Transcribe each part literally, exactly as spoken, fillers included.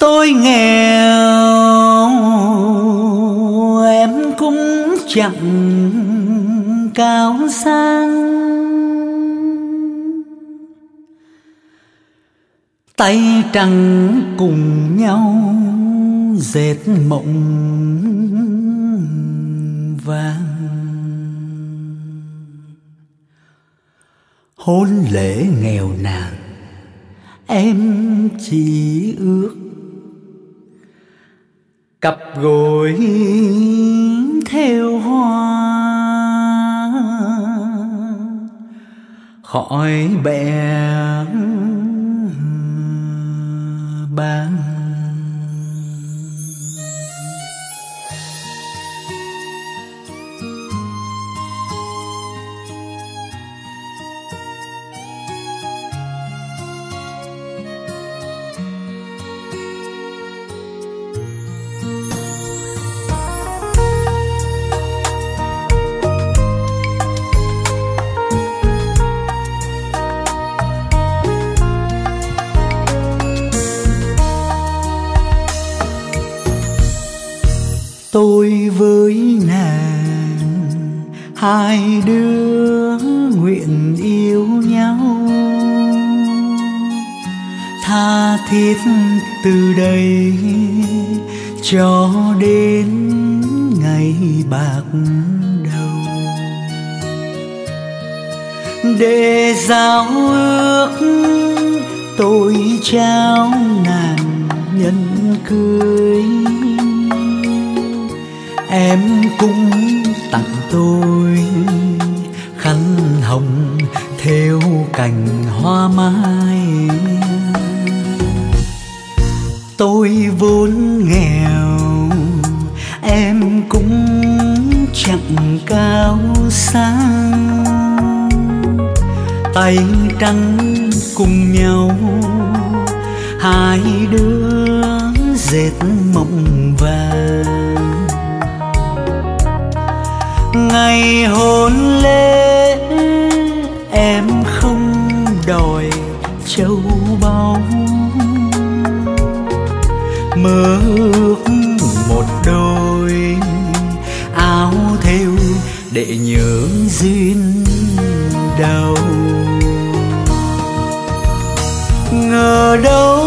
Tôi nghèo em cũng chẳng cao sang, tay trắng cùng nhau dệt mộng vàng. Hôn lễ nghèo nàn em chỉ ước cặp gối theo hoa, khỏi bè bàng. Tôi với nàng hai đứa nguyện yêu nhau, tha thiết từ đây cho đến ngày bạc đầu. Để giao ước tôi trao nàng nhân cưới, em cũng tặng tôi khăn hồng thêu cành hoa mai. Tôi vốn nghèo em cũng chẳng cao sang, tay trắng cùng nhau hai đứa dệt mộng vàng. Ngày hôn lễ em không đòi châu báu, mơ ước một đôi áo thêu để nhớ duyên đầu. Ngờ đâu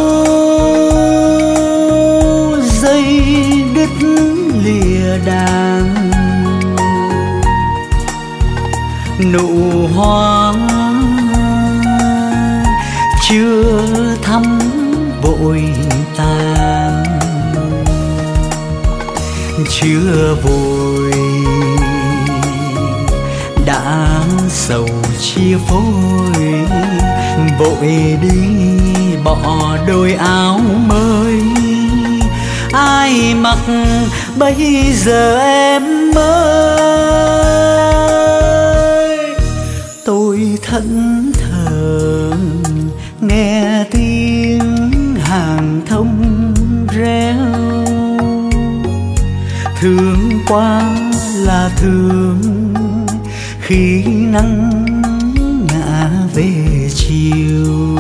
dây đứt lìa đàn, nụ hoa chưa thắm vội tàn, chưa vội đã sầu chia phôi. Vội đi bỏ đôi áo mới, ai mặc bây giờ em ơi. Tôi thẫn thờ nghe tiếng hàng thông reo, thương quá là thương khi nắng ngã về chiều.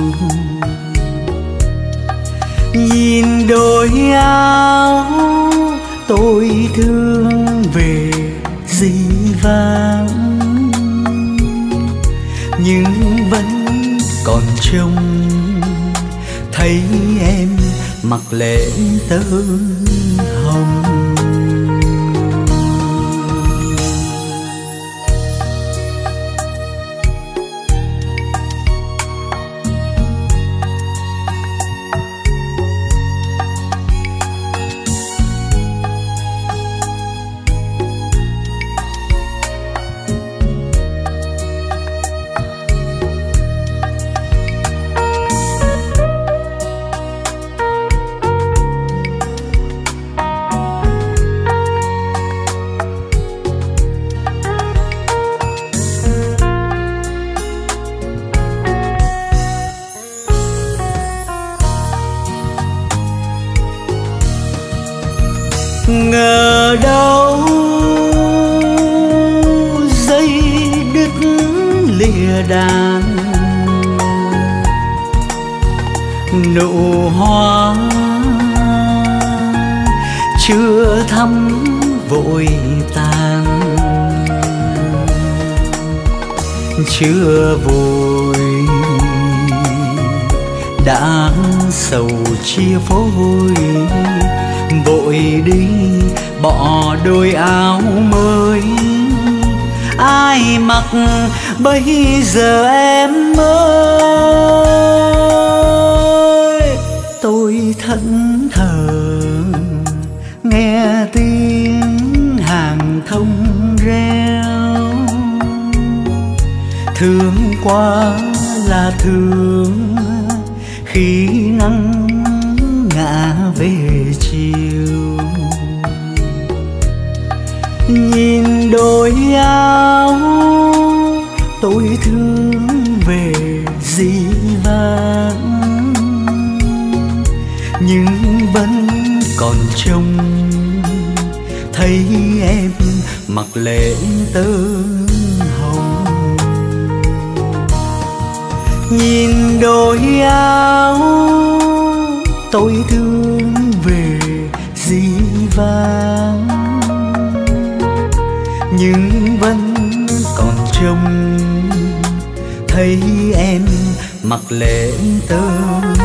Nhìn đôi áo tôi thương về dĩ vãng, nhưng vẫn còn trông thấy em mặc lễ tơ hồng. Ngờ đâu dây đứt lìa đàn, nụ hoa chưa thắm vội tàn, chưa vội đã sầu chia phôi. Vội đi bỏ đôi áo mới, ai mặc bây giờ em ơi. Tôi thẫn thờ nghe tiếng hàng thông reo, thương quá là thương khi nắng ngã về chiều. Nhìn đôi áo tôi thương về dĩ vãng, nhưng vẫn còn trông thấy em mặc lễ tơ hồng. Nhìn đôi áo tôi thương về dĩ vãng, nhưng vẫn còn trông thấy em mặc lễ tơ